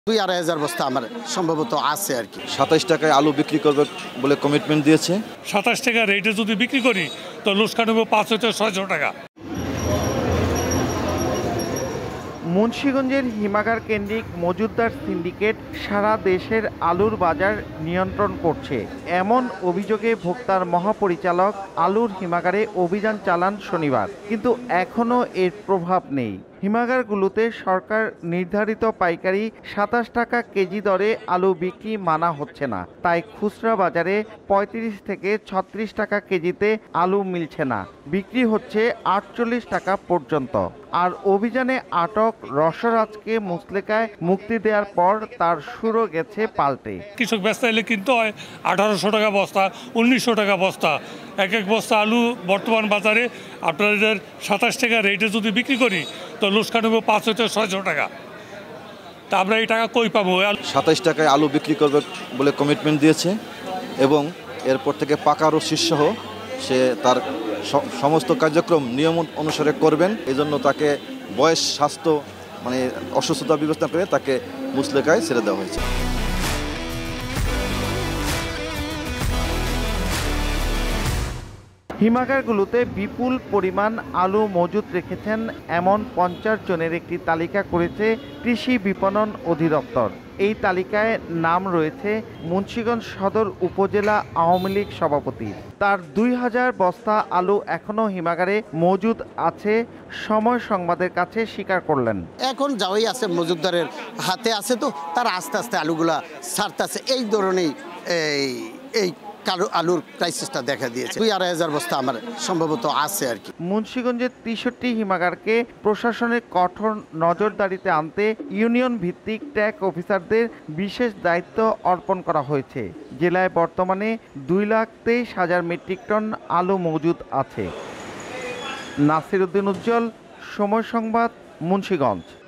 2-2.5 বস্তা আমার সম্ভবত আছে আর কি। 27 টাকায় আলু বিক্রি করবে বলে কমিটমেন্ট দিয়েছে। 27 টাকা রেটে যদি বিক্রি করি তো লোকসান হবে 500-600 টাকা। মুন্সিগঞ্জের হিমাগার কেন্দ্রিক মজুতদার সিন্ডিকেট সারা দেশের আলুর বাজার নিয়ন্ত্রণ করছে এমন অভিযোগে ভোক্তার মহাপরিচালক আলুর হিমাগারে অভিযান চালান শনিবার, কিন্তু এখনও এর প্রভাব নেই। হিমাগারগুলোতে সরকার নির্ধারিত পাইকারি 27 টাকা কেজি দরে আলু বিক্রি মানা হচ্ছে না, তাই খুচরা বাজারে 35 থেকে 36 টাকা কেজিতে আলু মিলছে না, বিক্রি হচ্ছে 48 টাকা পর্যন্ত। আর অভিযানে আটক রসরাজকে মুচলেকায় মুক্তি দেওয়ার পর তার সুরও গেছে পাল্টে। কৃষক ব্যস্ত এলে কিনতে হয় 1800 টাকা বস্তা, 1900 টাকা বস্তা। এক বস্তা আলু বর্তমান বাজারে আপনাদের 27 টাকা রেটে যদি বিক্রি করি তো লোকসান হবে 500-600 টাকা। তা আমরা এই টাকা কই পাবো? 27 টাকায় আলু বিক্রি করবে বলে কমিটমেন্ট দিয়েছে এবং এরপর থেকে পাকা রশিদ সহ সে তার সমস্ত কার্যক্রম নিয়ম অনুসারে করবেন। এই জন্য তাকে বয়স, স্বাস্থ্য অসুস্থতা বিবেচনা করে তাকে মুচলেকায় ছেড়ে দেওয়া হয়েছে। হিমাগারগুলোতে বিপুল পরিমাণ আলু মজুত রেখেছেন এমন 50 জনের একটি তালিকা করেছে কৃষি বিপণন অধিদপ্তর। এই তালিকায় নাম রয়েছে মুন্সিগঞ্জ সদর উপজেলা আওয়ামী লীগ সভাপতি। তার 2000 বস্তা আলু এখনও হিমাগারে মজুদ আছে সময় সংবাদের কাছে স্বীকার করলেন। এখন যাওয়াই আছে মজুতদারের হাতে আছে, তো তার আস্তে আস্তে আলুগুলা ছাড়তেছে। এই ধরনের এই আলুর ক্রাইসিসটা দেখা দিয়েছে। 2-2.5 বস্তা আমার সম্ভবত আছে আর কি। মুন্সিগঞ্জের 63 হিমাগারকে প্রশাসনের কঠোর নজরদারিতে আনতে ইউনিয়ন ভিত্তিক ট্যাগ অফিসারদের বিশেষ দায়িত্ব অর্পণ করা হয়েছে। জেলায় বর্তমানে 2,23,000 মেট্রিক টন আলু মজুদ আছে। নাসির উদ্দিন উজ্জ্বল, সময় সংবাদ, মুন্সিগঞ্জ।